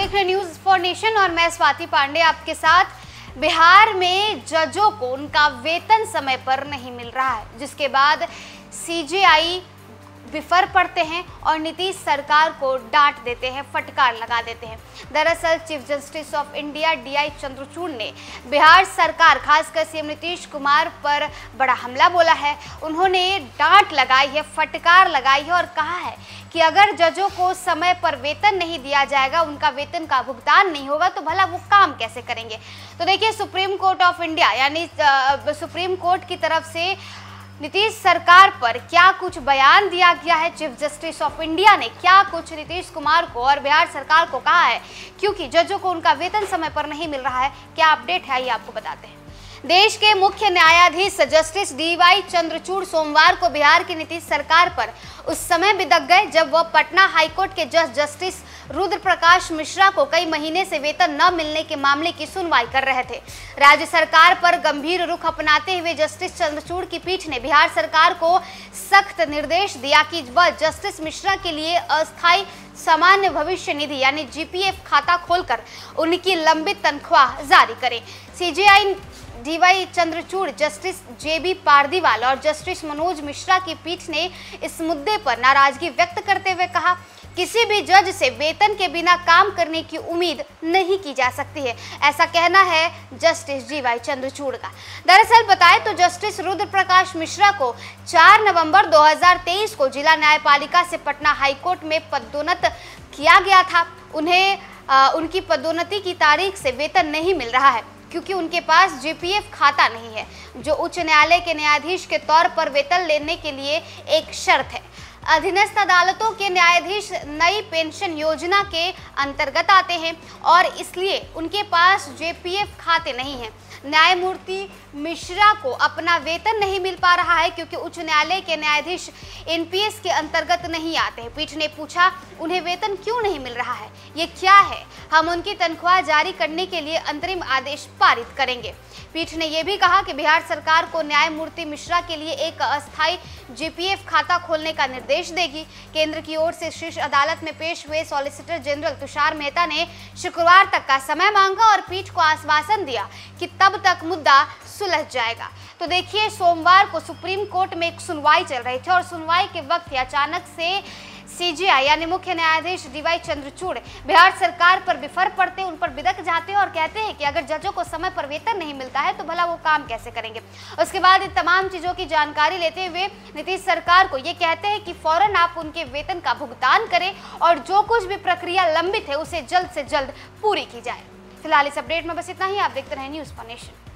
देख रहे news for nation और मैं स्वाति पांडे आपके साथ। बिहार में जजों को उनका वेतन समय पर नहीं मिल रहा है, जिसके बाद सीजेआई विफर पड़ते हैं और नीतीश सरकार को डांट देते हैं, फटकार लगा देते हैं। दरअसल chief justice of India DY Chandrachud ने बिहार सरकार, खासकर सीएम नीतीश कुमार पर बड़ा हमला बोला है। उन्होंने डांट लगाई है, फटकार लगाई है और कहा है कि अगर जजों को समय पर वेतन नहीं दिया जाएगा, उनका वेतन का भुगतान नहीं होगा, तो भला वो काम कैसे करेंगे। तो देखिए, सुप्रीम कोर्ट ऑफ इंडिया यानी सुप्रीम कोर्ट की तरफ से नीतीश सरकार पर क्या कुछ बयान दिया गया है। चीफ जस्टिस ऑफ इंडिया ने क्या कुछ नीतीश कुमार को और बिहार सरकार को कहा है, क्योंकि जजों को उनका वेतन समय पर नहीं मिल रहा है। क्या अपडेट है, ये आपको बताते हैं। देश के मुख्य न्यायाधीश जस्टिस डीवाई चंद्रचूड़ सोमवार को बिहार की नीतीश सरकार पर उस समय बिदक गए जब वह पटना हाईकोर्ट के जज जस्टिस रुद्र प्रकाश मिश्रा को कई महीने से वेतन न मिलने के मामले की सुनवाई कर रहे थे। राज्य सरकार पर गंभीर रुख अपनाते हुए जस्टिस चंद्रचूड़ की पीठ ने बिहार सरकार को सख्त निर्देश दिया कि वह जस्टिस मिश्रा के लिए अस्थायी सामान्य भविष्य निधि यानी जीपीएफ खाता खोलकर उनकी लंबित तनख्वाह जारी करे। CJI DY Chandrachud, justice JB Pardiwala और जस्टिस मनोज मिश्रा की पीठ ने इस मुद्दे पर नाराजगी व्यक्त करते हुए कहा, किसी भी जज से वेतन के बिना काम करने की उम्मीद नहीं की जा सकती है। ऐसा कहना है जस्टिस डीवाई चंद्रचूड़ का। दरअसल बताएं तो जस्टिस रुद्र प्रकाश मिश्रा को 4 नवंबर 2023 को जिला न्यायपालिका से पटना हाईकोर्ट में पदोन्नत किया गया था। उन्हें उनकी पदोन्नति की तारीख से वेतन नहीं मिल रहा है, क्योंकि उनके पास जीपीएफ खाता नहीं है, जो उच्च न्यायालय के न्यायाधीश के तौर पर वेतन लेने के लिए एक शर्त है। अधीनस्थ अदालतों के न्यायाधीश नई पेंशन योजना के अंतर्गत आते हैं और इसलिए उनके पास जीपीएफ खाते नहीं हैं। न्यायमूर्ति मिश्रा को अपना वेतन नहीं मिल पा रहा है, क्योंकि उच्च न्यायालय के न्यायाधीश एनपीएस के अंतर्गत नहीं आते हैं। पीठ ने पूछा, उन्हें वेतन क्यों नहीं मिल रहा है, ये क्या है? हम उनकी तनख्वाह जारी करने के लिए अंतरिम आदेश पारित करेंगे। पीठ ने यह भी कहा कि बिहार सरकार को न्यायमूर्ति मिश्रा के लिए एक अस्थायी जीपीएफ खाता खोलने का निर्देश देगी। केंद्र की ओर से शीर्ष अदालत में पेश हुए सॉलिसिटर जनरल तुषार मेहता ने शुक्रवार तक का समय मांगा और पीठ को आश्वासन दिया कि तब तक मुद्दा सुलझ जाएगा। तो देखिए, सोमवार को सुप्रीम कोर्ट में एक सुनवाई चल रही थी और सुनवाई के वक्त अचानक से सीजेआई यानी मुख्य न्यायाधीश डीवाई चंद्रचूड़ बिहार सरकार पर विफर पड़ते, उन पर बिदक जाते हैं और कहते हैं कि अगर जजों को समय पर वेतन नहीं मिलता है तो भला वो काम कैसे करेंगे। उसके बाद इन तमाम चीजों की जानकारी लेते हुए नीतीश सरकार को ये कहते हैं कि फौरन आप उनके वेतन का भुगतान करें और जो कुछ भी प्रक्रिया लंबित है उसे जल्द से जल्द पूरी की जाए। फिलहाल इस अपडेट में बस इतना ही। आप देखते रहें न्यूज फॉर नेशन।